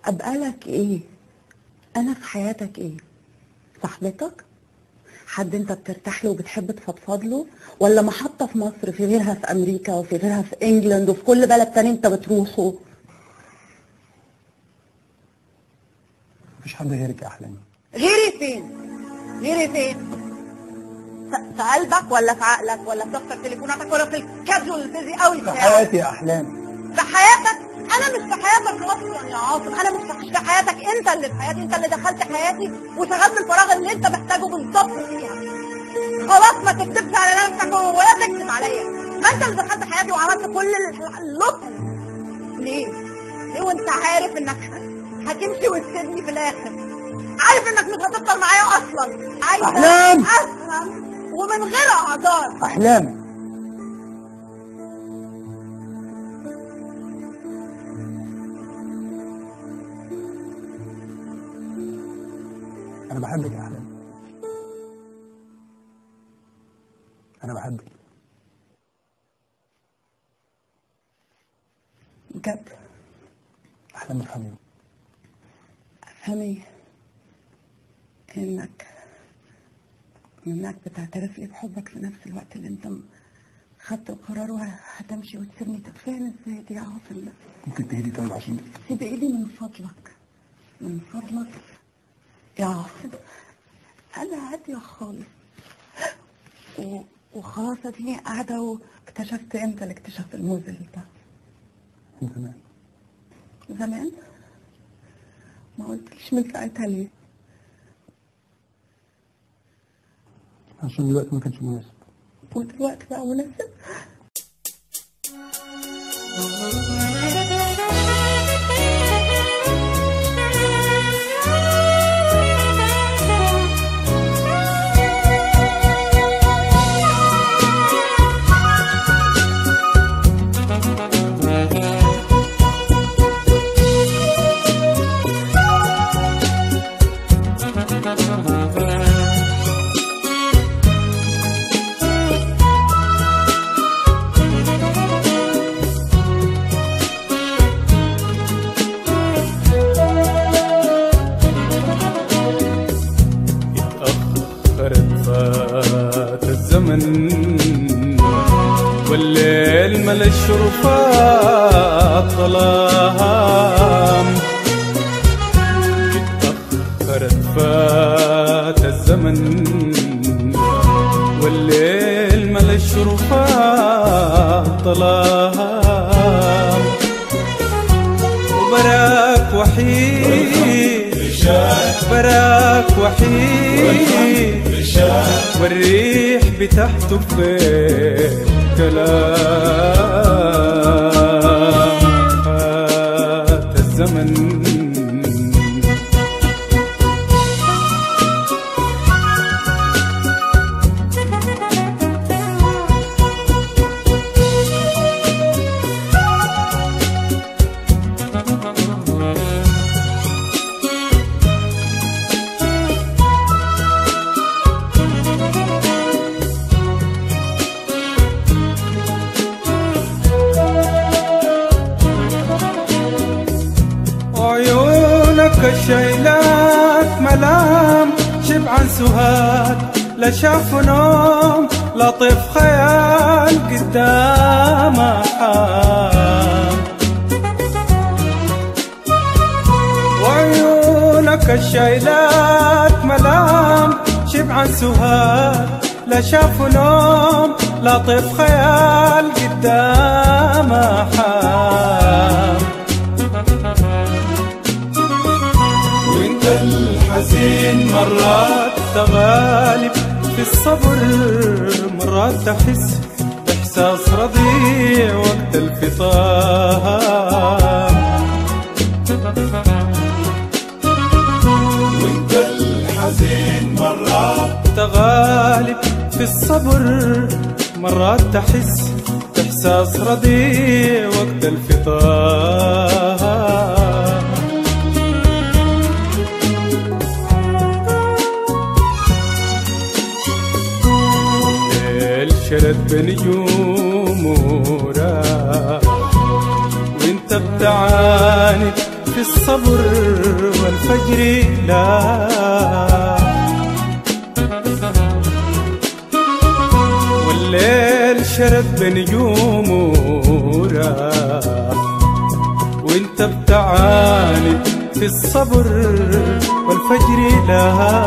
ابقى لك ايه؟ انا في حياتك ايه؟ صاحبتك؟ حد انت بترتاح له وبتحب تفضفض له؟ ولا محطة في مصر في غيرها في امريكا وفي غيرها في انجلاند وفي كل بلد تاني انت بتروحه؟ مفيش حد غيرك يا احلامي. غيري فين؟ غيري فين؟ في قلبك ولا في عقلك ولا في دفتر تليفوناتك ولا في الكاجوال البيزي قوي في بتاعك؟ حياتي يا احلامي. في حياتك؟ انا مش في حياتك اصلا يا عاصم، انا مش في حياتك، انت اللي في حياتي، انت اللي دخلت حياتي وشغلت الفراغ اللي انت محتاجه بالظبط فيها. خلاص ما تكتبش على نفسك ولا تكتب عليا، ما انت اللي دخلت حياتي وعملت كل اللطف. ليه؟ ليه وانت عارف انك هتمشي وتسيبني في الاخر؟ عارف انك مش هتفضل معايا اصلا. عايزه أحلام! افهم ومن غير اعذار. احلامي انا بحبك يا احلامي. انا بحبك بجد. احلامي. افهمي افهمي انك بتعترف لي بحبك في نفس الوقت اللي انت خدت القرار وهتمشي وتسيبني. طب فاهم ازاي دي يا عاصم؟ ممكن تهدي طيب عشان سيب ايدي من فضلك، من فضلك يا عاصم. انا هاديه خالص وخلاص اديني قاعده. واكتشفت امتى الاكتشاف المذهل ده؟ من زمان. زمان؟ ما قلتليش من ساعتها ليه؟ عشان دلوقتي ما كانش مناسب. ودلوقتي بقى مناسب؟ فات الزمن والليل ملا الشرفات ظلام. اتأخرت فات الزمن والليل ملا الشرفات ظلام. وبراك وحيد براك وحيد والريح بتحتف كلام. فات الزمن الشيلات ملام شبعان سهاد لا شاف نوم لطيف خيال قدامه حام. وعيونك الشيلات ملام شبعان سهاد لا شاف نوم لطيف خيال قدامه حام. الحزين مرات تغالب في الصبر مرات تحس بإحساس رضيع وقت الفطام. وانت الحزين مرات تغالب في الصبر مرات تحس بإحساس رضيع وقت الفطام. شرد بنجوم وراك وانت بتعاند في الصبر والفجر لا. والليل شرد بنجومه راح وانت بتعاني في الصبر والفجر لا.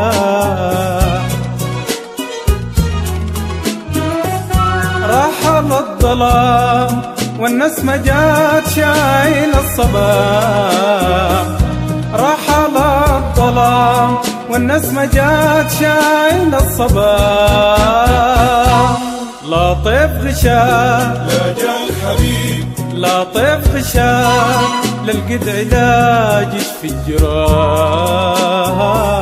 رحل الظلام والناس ما جات شايل الصباح. رحل الظلام والناس ما جات شايل الصباح. لا طيف غشاء لا جاء الحبيب، لا طيف غشاء للقد علاج في الجراح.